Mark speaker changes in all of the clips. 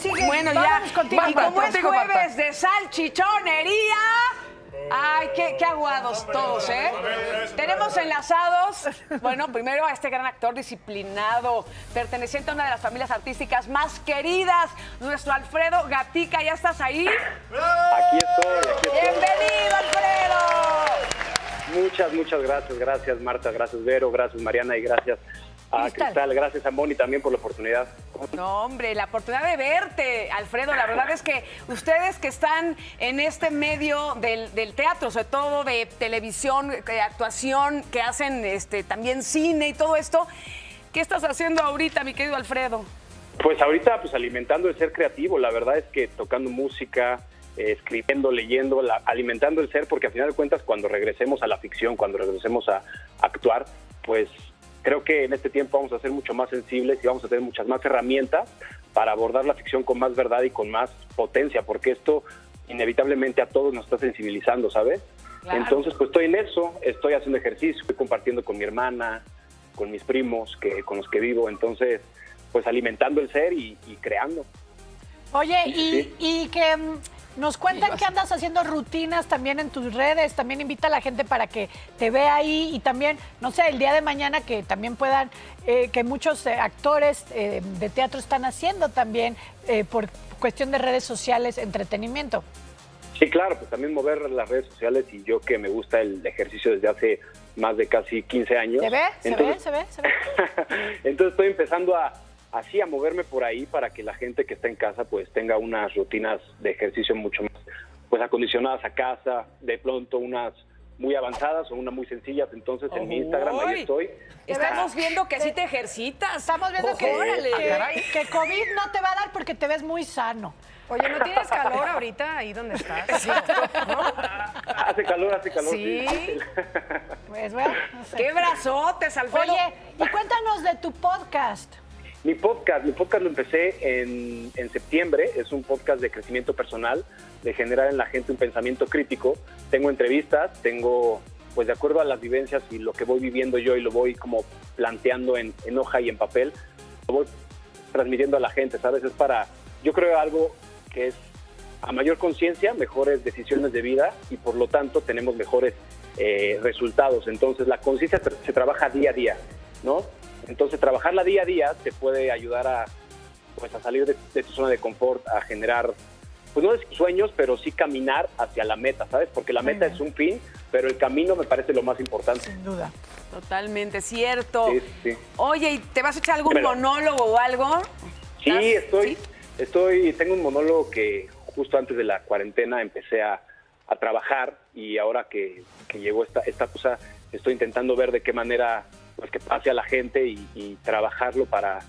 Speaker 1: sigue?
Speaker 2: Bueno,
Speaker 1: Vámonos
Speaker 2: ya.
Speaker 1: contigo.
Speaker 2: Y como es jueves de salchichonería. Ay, qué aguados todos, ¿eh? Tenemos enlazados, bueno, primero a este gran actor disciplinado, perteneciente a una de las familias artísticas más queridas, nuestro Alfredo Gatica. ¿Ya estás ahí?
Speaker 3: Aquí estoy.
Speaker 2: ¡Bienvenido, Alfredo!
Speaker 3: Muchas gracias. Gracias, Marta. Gracias, Vero. Gracias, Mariana. Y gracias a Cristal. Gracias a Moni también por la oportunidad.
Speaker 2: No, hombre, la oportunidad de verte, Alfredo. La verdad es que ustedes que están en este medio del teatro, sobre todo de televisión, de actuación, que hacen también cine y todo esto, ¿qué estás haciendo ahorita, mi querido Alfredo?
Speaker 3: Pues ahorita, pues alimentando el ser creativo. La verdad es que tocando música, escribiendo, leyendo, alimentando el ser, porque al final de cuentas, cuando regresemos a la ficción, cuando regresemos a actuar, pues creo que en este tiempo vamos a ser mucho más sensibles y vamos a tener muchas más herramientas para abordar la ficción con más verdad y con más potencia, porque esto inevitablemente a todos nos está sensibilizando, ¿sabes? Claro. Entonces, pues estoy en eso, estoy haciendo ejercicio, estoy compartiendo con mi hermana, con mis primos, con los que vivo, entonces, pues alimentando el ser y creando.
Speaker 1: Oye, y que nos cuentan que andas haciendo rutinas también en tus redes, también invita a la gente para que te vea ahí y también, no sé, el día de mañana que también puedan, que muchos actores de teatro están haciendo también por cuestión de redes sociales, entretenimiento.
Speaker 3: Sí, claro, pues también mover las redes sociales y yo que me gusta el ejercicio desde hace más de casi 15 años.
Speaker 1: ¿Se ve?
Speaker 3: Entonces,
Speaker 1: ¿Se ve?
Speaker 3: Entonces estoy empezando a moverme por ahí para que la gente que está en casa pues tenga unas rutinas de ejercicio mucho más pues acondicionadas a casa, de pronto unas muy avanzadas o unas muy sencillas. Entonces en mi Instagram ahí estoy.
Speaker 2: Estamos viendo que sí te ejercitas.
Speaker 1: Estamos viendo que COVID no te va a dar porque te ves muy sano.
Speaker 4: Oye, ¿no tienes calor ahorita ahí donde estás? ¿No?
Speaker 3: Hace calor.
Speaker 4: Sí.
Speaker 1: Pues bueno, no sé.
Speaker 2: ¡Qué brazotes, Alfredo!
Speaker 1: Oye, y cuéntanos de tu podcast.
Speaker 3: Mi podcast lo empecé en septiembre. Es un podcast de crecimiento personal, de generar en la gente un pensamiento crítico. Tengo entrevistas, pues de acuerdo a las vivencias y lo que voy viviendo yo y lo voy como planteando en hoja y en papel, lo voy transmitiendo a la gente, ¿sabes? Es para, yo creo algo que es a mayor conciencia, mejores decisiones de vida y por lo tanto tenemos mejores resultados. Entonces la conciencia se trabaja día a día, ¿no? Entonces, trabajarla día a día te puede ayudar a salir de tu zona de confort, a generar, pues no sueños, pero sí caminar hacia la meta, ¿sabes? Porque la meta es un fin, pero el camino me parece lo más importante.
Speaker 1: Sin duda.
Speaker 2: Totalmente cierto.
Speaker 3: Sí.
Speaker 2: Oye, ¿y te vas a echar algún monólogo o algo?
Speaker 3: Sí, tengo un monólogo que justo antes de la cuarentena empecé a trabajar y ahora que llegó esta cosa, estoy intentando ver de qué manera pues que pase a la gente y trabajarlo para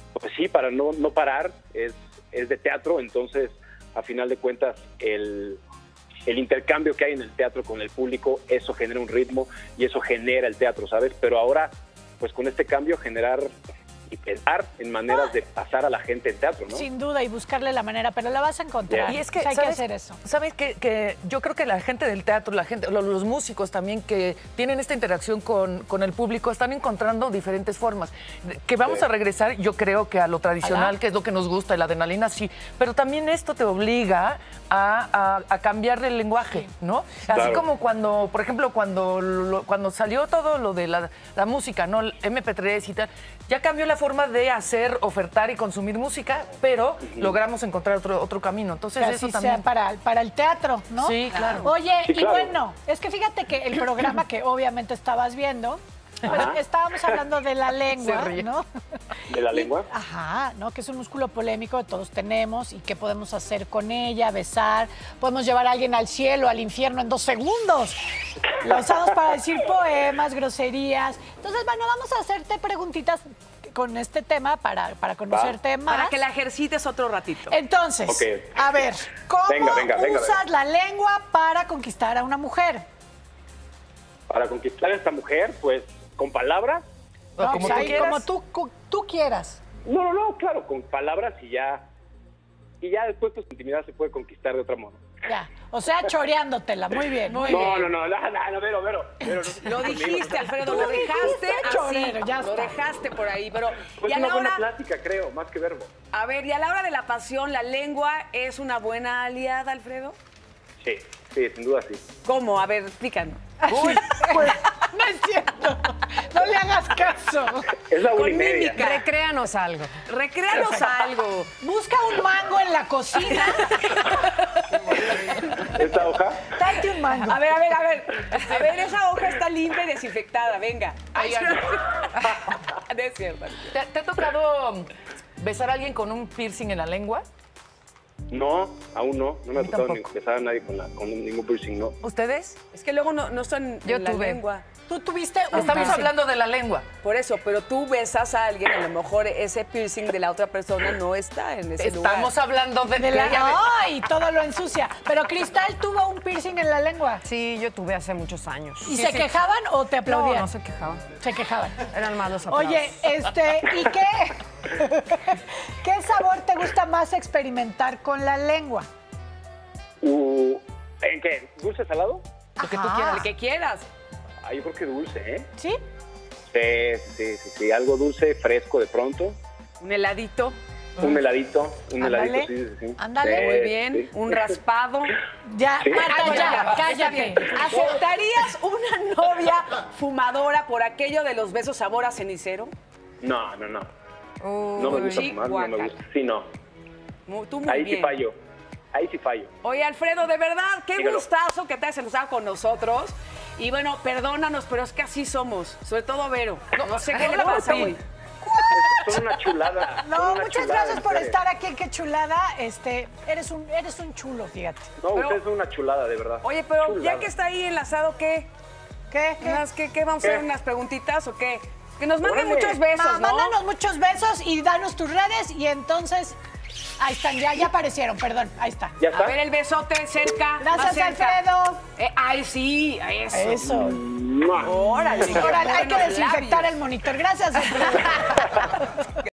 Speaker 3: no parar. Es de teatro, entonces a final de cuentas el intercambio que hay en el teatro con el público, eso genera un ritmo y eso genera el teatro, ¿sabes? Pero ahora pues con este cambio generar y pensar en maneras de pasar a la gente en teatro, ¿no?
Speaker 1: Sin duda, y buscarle la manera, pero la vas a encontrar.
Speaker 4: Y es que
Speaker 1: hay que hacer eso.
Speaker 4: ¿Sabes que yo creo que la gente del teatro, los músicos también que tienen esta interacción con el público están encontrando diferentes formas? Que vamos a regresar, yo creo que a lo tradicional, que es lo que nos gusta, la adrenalina, sí, pero también esto te obliga a cambiar el lenguaje, ¿no?
Speaker 3: Claro.
Speaker 4: Así como cuando, por ejemplo, cuando salió todo lo de la música, ¿no? El MP3 y tal, ya cambió la forma de hacer, ofertar y consumir música, pero logramos encontrar otro camino. Entonces
Speaker 1: que
Speaker 4: eso
Speaker 1: así
Speaker 4: también
Speaker 1: sea para el teatro, ¿no?
Speaker 4: Sí, claro.
Speaker 1: Oye,
Speaker 3: Sí, claro.
Speaker 1: Y bueno, es que fíjate que el programa que obviamente estabas viendo, pues estábamos hablando de la lengua, ¿no?
Speaker 3: ¿De la lengua?
Speaker 1: Ajá, ¿no? Que es un músculo polémico que todos tenemos y qué podemos hacer con ella, besar. Podemos llevar a alguien al cielo, al infierno en 2 segundos. La usamos para decir poemas, groserías. Entonces, bueno, vamos a hacerte preguntitas con este tema para conocerte más.
Speaker 2: Para que la ejercites otro ratito.
Speaker 1: Entonces, a ver, ¿cómo usas la lengua para conquistar a una mujer?
Speaker 3: Para conquistar a esta mujer, pues, con palabras.
Speaker 1: No,
Speaker 4: como
Speaker 1: pues
Speaker 4: tú quieras.
Speaker 1: como tú quieras.
Speaker 3: No, claro, con palabras y ya después pues intimidad se puede conquistar de otra
Speaker 1: Ya. O sea, choreándotela. Muy bien. Muy bien.
Speaker 3: No, Vero.
Speaker 2: Lo dijiste, Alfredo, lo dejaste
Speaker 1: chorero, ya
Speaker 2: lo
Speaker 1: está.
Speaker 2: dejaste por ahí, pero...
Speaker 3: Pues
Speaker 2: y a
Speaker 3: una
Speaker 2: la
Speaker 3: buena
Speaker 2: hora,
Speaker 3: plática, creo, más que verbo.
Speaker 2: a ver, y a la hora de la pasión, ¿la lengua es una buena aliada, Alfredo?
Speaker 3: Sí, sin duda sí.
Speaker 2: ¿Cómo? A ver, explícanos.
Speaker 1: Uy, no es cierto. No le hagas caso.
Speaker 3: Es la
Speaker 2: Con
Speaker 3: 1:30.
Speaker 2: mímica.
Speaker 5: Recréanos algo.
Speaker 2: Recréanos algo.
Speaker 1: Busca un mango en la cocina.
Speaker 3: ¿Esta hoja?
Speaker 1: Date un mango.
Speaker 2: A ver, esa hoja está limpia y desinfectada, venga.
Speaker 4: Ay, ay.
Speaker 2: No es cierto.
Speaker 4: ¿Te ha tocado besar a alguien con un piercing en la lengua?
Speaker 3: No, aún no. No me ha
Speaker 4: mí
Speaker 3: tocado ni
Speaker 4: tampoco.
Speaker 3: besar a nadie con ningún piercing, no.
Speaker 4: ¿Ustedes?
Speaker 2: Es que luego no están
Speaker 5: Yo
Speaker 2: en la
Speaker 5: tuve.
Speaker 2: lengua.
Speaker 1: Tú tuviste un
Speaker 4: Estamos
Speaker 1: piercing.
Speaker 4: hablando de la lengua.
Speaker 2: Por eso, pero tú besas a alguien, a lo mejor ese piercing de la otra persona no está en ese lugar.
Speaker 4: Estamos hablando de
Speaker 1: De la...
Speaker 4: ella.
Speaker 1: ¡Ay! Todo lo ensucia. Pero Cristal tuvo un piercing en la lengua.
Speaker 5: Sí, yo tuve hace muchos años.
Speaker 1: ¿Y se quejaban o te
Speaker 5: No,
Speaker 1: aplaudían?
Speaker 5: no se quejaban.
Speaker 1: Se quejaban.
Speaker 5: Eran malos aplausos.
Speaker 1: Oye, ¿y qué sabor te gusta más experimentar con la lengua?
Speaker 3: ¿En qué? ¿Dulce salado?
Speaker 4: Lo que tú
Speaker 1: Ajá.
Speaker 4: quieras.
Speaker 2: El que quieras.
Speaker 3: Yo creo que dulce, ¿eh?
Speaker 1: ¿Sí?
Speaker 3: Sí. Algo dulce, fresco de pronto.
Speaker 2: Un heladito.
Speaker 3: Un heladito,
Speaker 1: Ándale.
Speaker 3: sí.
Speaker 1: Ándale.
Speaker 3: Sí,
Speaker 2: Muy bien.
Speaker 3: sí.
Speaker 2: Un raspado.
Speaker 1: Ya,
Speaker 3: Sí.
Speaker 1: Marta,
Speaker 2: Bueno,
Speaker 1: ya,
Speaker 2: está
Speaker 1: cállate.
Speaker 2: bien. ¿Aceptarías una novia fumadora por aquello de los besos sabor a cenicero?
Speaker 3: No. No me
Speaker 5: Uy.
Speaker 3: gusta
Speaker 2: sí,
Speaker 3: fumar, no me
Speaker 2: guácala.
Speaker 3: gusta. Sí, no.
Speaker 2: Tú muy
Speaker 3: Ahí
Speaker 2: bien.
Speaker 3: sí fallo. Ahí sí fallo.
Speaker 2: Oye, Alfredo, de verdad, qué
Speaker 3: Dígalo.
Speaker 2: gustazo que te hayas estado con nosotros. Y bueno, perdónanos, pero es que así somos. Sobre todo Vero. No sé qué le pasa, güey.
Speaker 3: Son una chulada.
Speaker 1: No,
Speaker 3: son una
Speaker 1: muchas
Speaker 3: chulada,
Speaker 1: gracias por
Speaker 3: ustedes.
Speaker 1: estar aquí en Qué Chulada. Eres un chulo, fíjate.
Speaker 3: No,
Speaker 2: Pero-
Speaker 3: ustedes son una chulada, de verdad.
Speaker 2: Oye, pero ya
Speaker 3: Chulada.
Speaker 2: que está ahí enlazado, ¿qué?
Speaker 1: ¿Qué?
Speaker 2: ¿Qué vamos a hacer?
Speaker 3: ¿Qué?
Speaker 2: ¿Unas preguntitas o qué? Que nos manden
Speaker 3: Órale.
Speaker 2: muchos besos, ¿no?
Speaker 1: Mándanos muchos besos y danos tus redes y entonces... Ahí están, ya aparecieron, perdón, ahí está.
Speaker 3: ¿Ya está?
Speaker 2: A ver el besote cerca. más
Speaker 1: Gracias,
Speaker 2: cerca.
Speaker 1: Alfredo.
Speaker 2: Ay, sí, eso.
Speaker 1: Eso.
Speaker 3: ¡Mua!
Speaker 2: Órale.
Speaker 1: Ahora hay que
Speaker 2: Buenos
Speaker 1: desinfectar
Speaker 2: labios.
Speaker 1: el monitor. Gracias, Alfredo.